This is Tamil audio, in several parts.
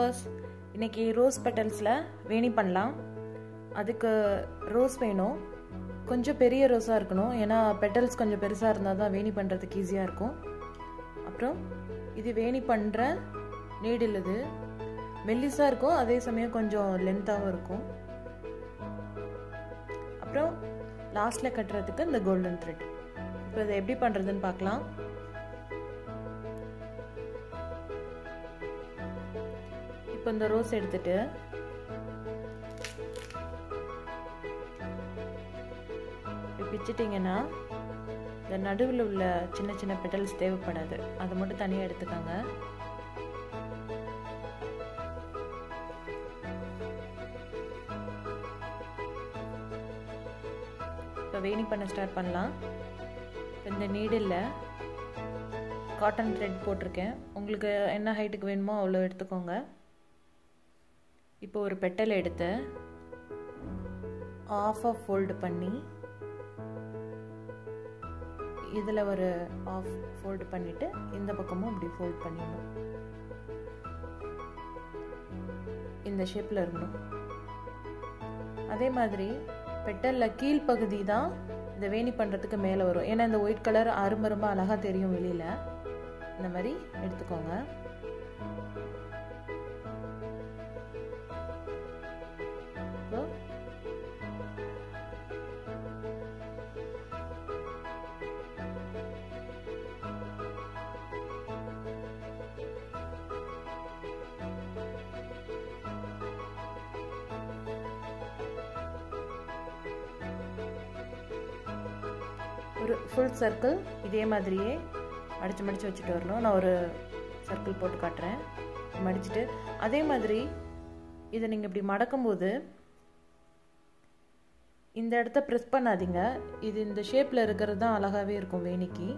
வியூவர்ஸ், இன்றைக்கி ரோஸ் பெட்டல்ஸில் வேணி பண்ணலாம். அதுக்கு ரோஸ் வேணும், கொஞ்சம் பெரிய ரோஸாக இருக்கணும். ஏன்னா பெட்டல்ஸ் கொஞ்சம் பெருசாக இருந்தால் தான் வேணி பண்ணுறதுக்கு ஈஸியாக இருக்கும். அப்புறம் இது வேணி பண்ணுற நீடில், இது மெல்லிஸாக இருக்கும், அதே சமயம் கொஞ்சம் லென்த்தாகவும் இருக்கும். அப்புறம் லாஸ்ட்டில் கட்டுறதுக்கு இந்த கோல்டன் த்ரெட். இப்போ இதை எப்படி பண்ணுறதுன்னு பார்க்கலாம். இப்போ இந்த ரோஸ் எடுத்துட்டு பிச்சிட்டிங்கன்னா இந்த நடுவில் உள்ள சின்ன சின்ன பெட்டல்ஸ் தேவைப்படாது, அதை மட்டும் தனியாக எடுத்துக்கோங்க. இப்போ வேணி பண்ண ஸ்டார்ட் பண்ணலாம். இந்த நீடில் காட்டன் த்ரெட் போட்டிருக்கேன். உங்களுக்கு என்ன ஹைட்டுக்கு வேணுமோ அவ்வளோ எடுத்துக்கோங்க. இப்போ ஒரு பெட்டல் எடுத்து ஆஃபாக ஃபோல்டு பண்ணி இதில் ஒரு ஆஃப் ஃபோல்டு பண்ணிவிட்டு இந்த பக்கமும் இப்படி ஃபோல்ட் பண்ணிடணும். இந்த ஷேப்பில் இருக்கணும். அதே மாதிரி பெட்டலில் கீழ்ப்பகுதி தான் இந்த வேணி பண்ணுறதுக்கு மேலே வரும். ஏன்னா இந்த ஒயிட் கலர் அரும்பரும்ப அழகாக தெரியும் வெளியில். இந்த மாதிரி எடுத்துக்கோங்க. ஒரு ஃபுல் சர்க்கிள் இதே மாதிரியே மடித்து வச்சுட்டு வரணும். நான் ஒரு சர்க்கிள் போட்டு காட்டுறேன். மடிச்சுட்டு அதே மாதிரி இதை நீங்கள் இப்படி மடக்கும்போது இந்த இடத்த ப்ரெஸ் பண்ணாதீங்க. இது இந்த ஷேப்பில் இருக்கிறது தான் அழகாகவே இருக்கும் வேணிக்கு.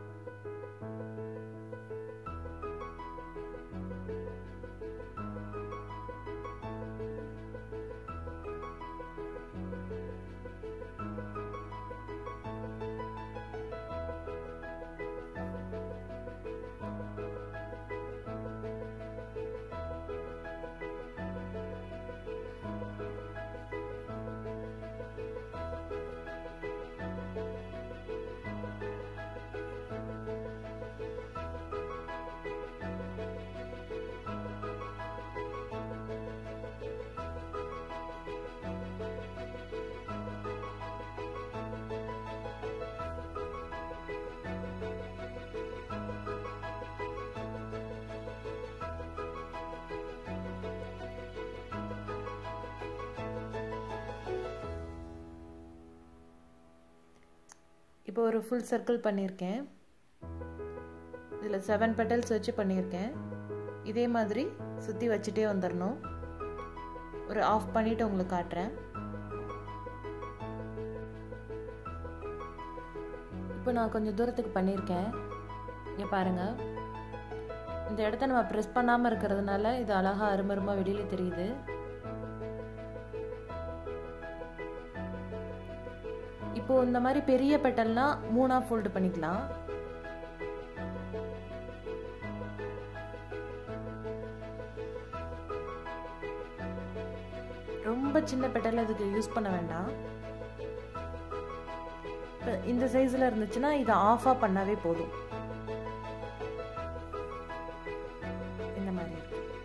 இப்போ ஒரு ஃபுல் சர்க்கிள் பண்ணியிருக்கேன். இதில் 7 பெட்டல்ஸ் வச்சு பண்ணியிருக்கேன். இதே மாதிரி சுற்றி வச்சுட்டே வந்துடணும். ஒரு ஆஃப் பண்ணிவிட்டு உங்களுக்கு காட்டுறேன். இப்போ நான் கொஞ்சம் தூரத்துக்கு பண்ணியிருக்கேன். இங்கே பாருங்கள், இந்த இடத்த நம்ம ப்ரெஸ் பண்ணாமல் இருக்கிறதுனால இது அழகாக அருமருமாக வெளியில் தெரியுது. இப்போ இந்த மாதிரி பெரிய பெட்டல்னா 3ஆ ஃபோல்டு பண்ணிக்கலாம். ரொம்ப சின்ன பெட்டல் அதுக்கு யூஸ் பண்ண வேண்டாம். இந்த சைஸ்ல இருந்துச்சுன்னா இதை ஆஃபா பண்ணாவே போதும். இந்த மாதிரி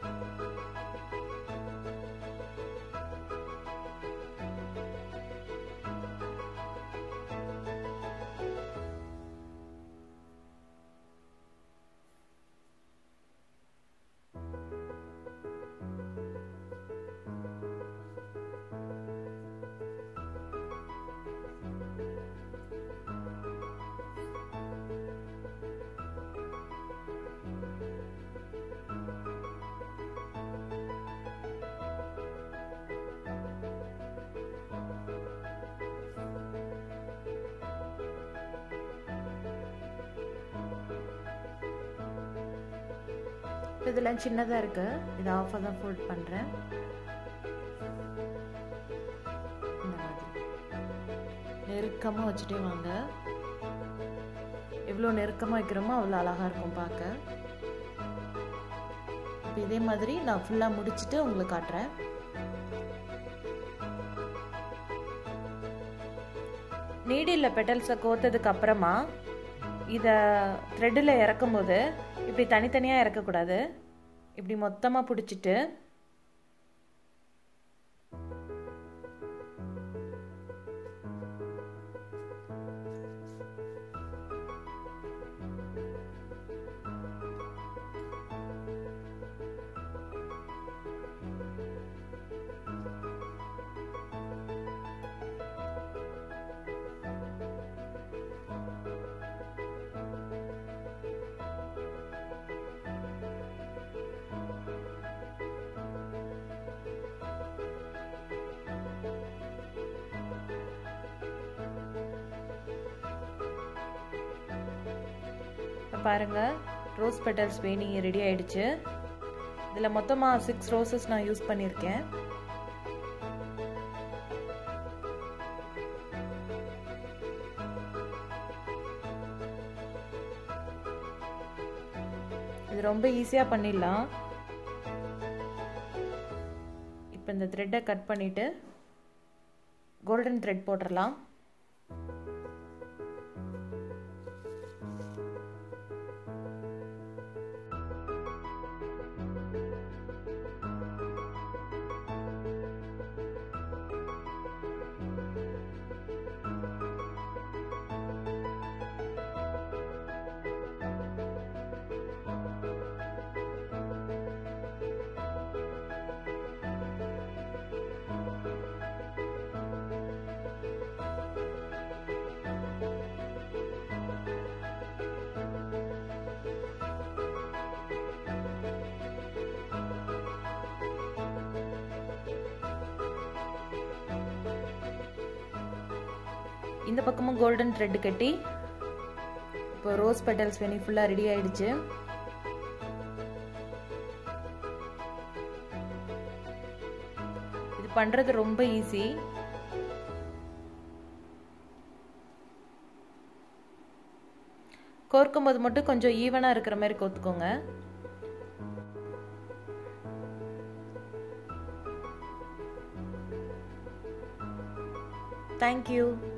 இதெல்லாம் சின்னதாக இருக்கு. இது ஆஃபாக தான் ஃபோல்ட் பண்ணுறேன். இந்த மாதிரி நெருக்கமாக வச்சுட்டே வாங்க. எவ்வளோ நெருக்கமாக வைக்கிறோமோ அவ்வளோ அழகாக இருக்கும் பார்க்க. இப்போ இதே மாதிரி நான் ஃபுல்லாக முடிச்சுட்டு உங்களுக்கு காட்டுறேன். நீடில் பெட்டல்ஸை கோத்ததுக்கு அப்புறமா இதை த்ரெட்டில் இறக்கும்போது இப்படி தனித்தனியாக இறக்கக்கூடாது. இப்படி மொத்தமாக பிடிச்சிட்டு பாருங்க, ரோஸ் பெட்டல்ஸ் வேணி ரெடி ஆயிடுச்சு. இதில் மொத்தமாக 6 ரோசஸ் நான் யூஸ் பண்ணியிருக்கேன். இது ரொம்ப ஈஸியாக பண்ணிடலாம். இப்போ இந்த த்ரெட்டை கட் பண்ணிட்டு கோல்டன் த்ரெட் போட்டுடலாம். இந்த பக்கமும் கோல்டன் த்ரெட் கட்டி இப்போ ரோஸ் பெட்டல்ஸ் வேணி ஃபுல்லாக ரெடி ஆயிடுச்சு. இது பண்ணுறது ரொம்ப ஈஸி. கோர்க்கும்போது மட்டும் கொஞ்சம் ஈவனாக இருக்கிற மாதிரி கோத்துக்கோங்க. தேங்க்யூ.